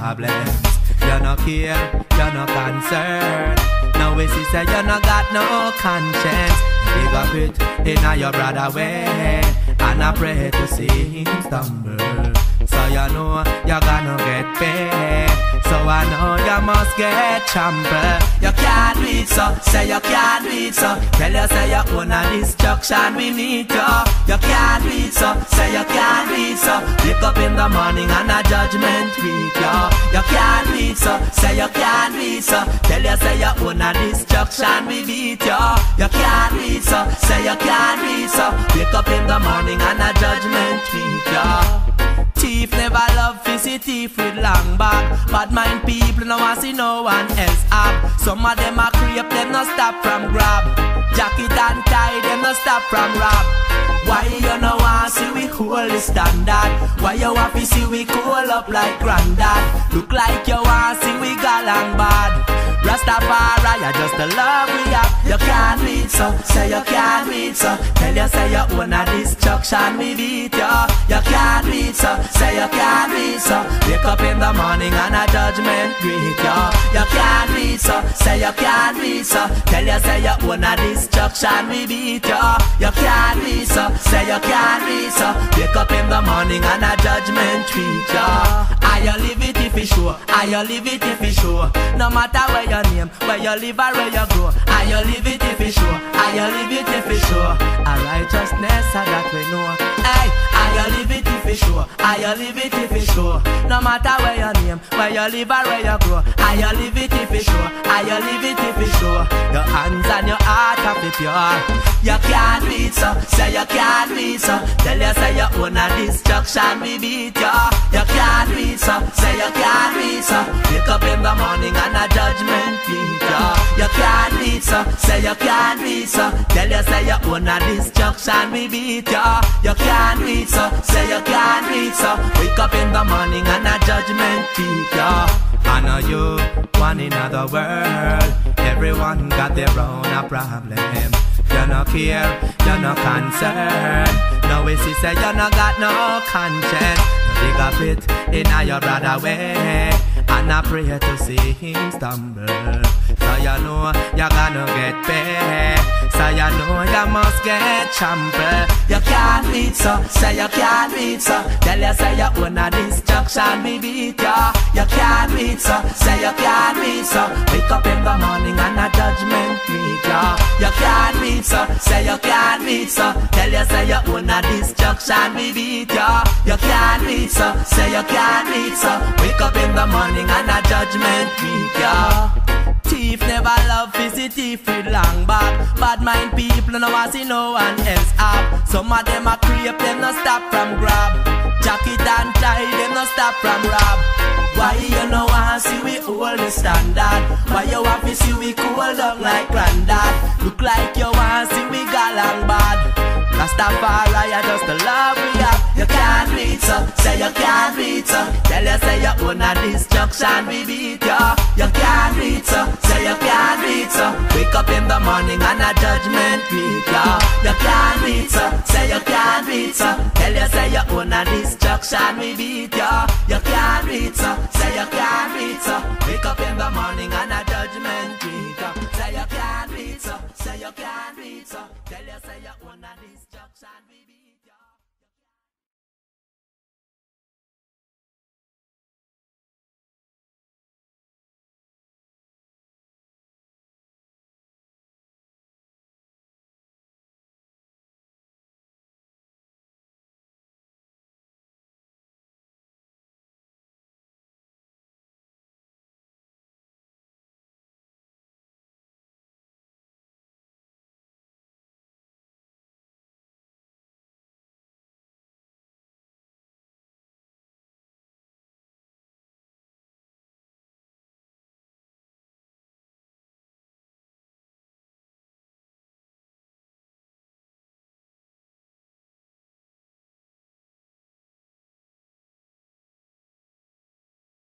problems. You no care, you no concern. Now we see say you no got no conscience. Big up it in your brother way, and I pray to see him stumble. So you know you gonna get paid. So I know you must get trampled. You can't do it, so say you can't do it, so tell you say you own a destruction we meet you. You can't do it, so say you can't do it, so wake up in the morning and a judgment week you. You can't do it, so say you can't do it, so tell you say you own a destruction we beat you. You can't do it, so say you can't do it, so wake up in the morning and a judgment week you. Thief never love to see thief with long back. Bad mind people no want see no one else up. Some of them a creep, them no stop from grab. Jacket and tie, them no stop from rob. Why you no want see we hold the standard? Why you want to see we cool up like granddad? Look like you want see we galang bad. Rastafari, you just the love we have. You can't read so, say you can't read so. Tell you say you own a destruction we beat you. You can't read so, say you can't read so. Wake up in the morning and a judgment greet you. You can't read so, say you can't read so. Tell you say you own a destruction we beat you. You can't read so, say you can't read so. Wake up in the morning and a judgment treat you. I you live it if you sure, I you live it if you sure. No matter where your name, where you live or where you grow, I you live it if you sure, I you live it if you sure. A righteousness that we know. Hey, I you live it if you sure, I you live it if you sure. No matter where your name, where you live or where you grow, I you live it if you sure, I you live it if you sure. Your hands and your heart are pure. You can't beat so, say you can't beat so. Tell you say you own a destruction we beat you. You can't beat so, say you can't beat so. Wake up in the morning and a judgment beat you. You can't beat so, say you can't beat so. Tell you say you own a destruction we beat you. You can't beat so, say you can't beat so. Wake up in the morning and a judgment beat you. I know you want another world. Everyone got their own problem. You no care, you no concern. No we see say you no got no conscience. You dig up it in your brother way, and I pray to see him stumble. So you know you gonna get paid. So you know you must get trampled. You can't beat so, say you can't beat so. Tell you say you own a destruction we beat you. You can't beat so, say you can't beat so. Wake up in the morning and a judgment meet you. You can't beat so, say you can't beat so. Tell you say you own a destruction we beat you. You can't beat so, say you can't beat so. Wake up in the morning and a judgment meet you. Thief never love to see thief with long back. Bad mind people no want see no one else up. Some of them a creep, them no stop from grab. Jacket and tie, them no stop from rob. Why you no want see we hold the standard? Why you want to see we cool down like granddad? Look like you want see we galang bad. Rastafari, you just the love we have. You can't beat so, say you can't beat so. Tell you say you own a destruction we beat you. You can't beat so, say you can't beat so. Wake up in the morning and a judgment week you. You can't beat so, say you can't beat so. Tell you say you own a destruction we beat you. You can't beat so,